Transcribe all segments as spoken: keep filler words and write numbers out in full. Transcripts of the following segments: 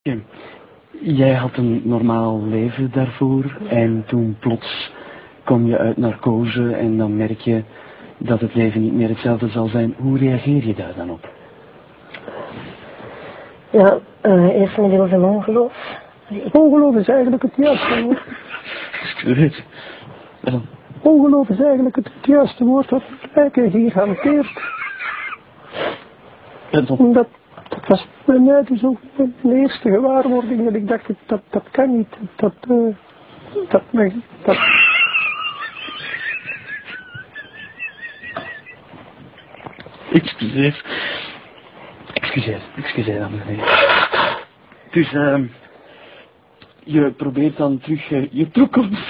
Jij had een normaal leven daarvoor en toen plots kom je uit narcose en dan merk je dat het leven niet meer hetzelfde zal zijn. Hoe reageer je daar dan op? Ja, uh, eerst met heel veel ongeloof. Ongeloof is eigenlijk het juiste woord. Ik weet het. Ongeloof is eigenlijk het juiste woord dat Rijken hier hanteert. Omdat, dat was bij mij dus ook mijn eerste gewaarwording en ik dacht, dat, dat kan niet. Dat, uh, dat, dat... Excuseer. Excuseer, excuseer dames en heren. Dus, uh, je probeert dan terug uh, je toekomst.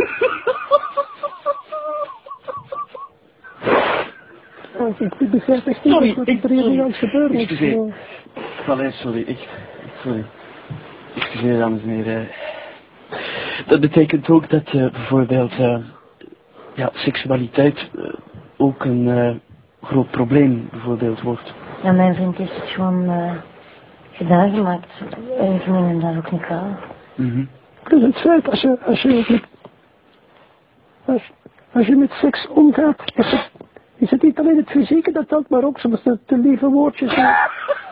Ik begrijp echt niet sorry, wat ik, er hier aan het gebeuren is. Excuseer. Allee, sorry, echt. Sorry. Excuseer dames en heren. Dat betekent ook dat uh, bijvoorbeeld uh, ja, seksualiteit uh, ook een uh, groot probleem bijvoorbeeld wordt. Ja, mijn vriend heeft het gewoon uh, gedaan gemaakt. En ik neem hem daar ook niet aan. Mm-hmm. Dus het feit, als je, als je, als, als je met seks omgaat, is het, is het niet alleen het fysieke dat telt, maar ook soms de, de lieve woordjes.